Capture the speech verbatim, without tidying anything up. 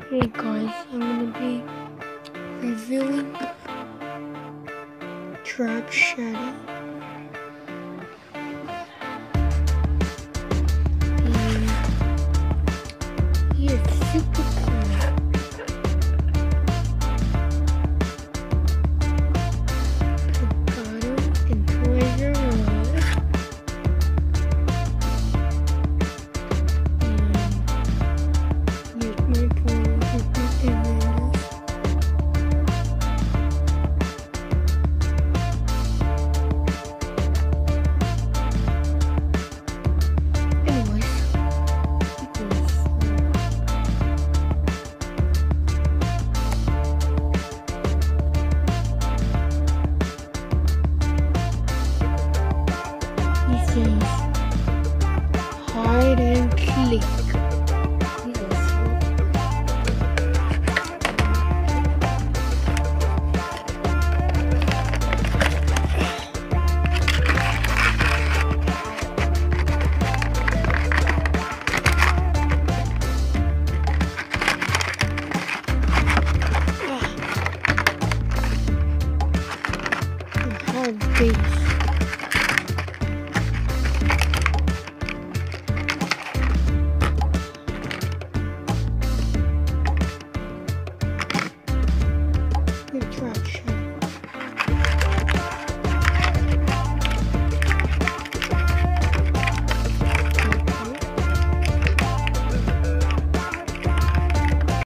Hey guys, I'm gonna be reviewing Trap Shadow. And he is super cool. I got him in Toys R Us. And here's my toy, here's my Fernando. Anyways, he says hide and click. Hard base. Good traction.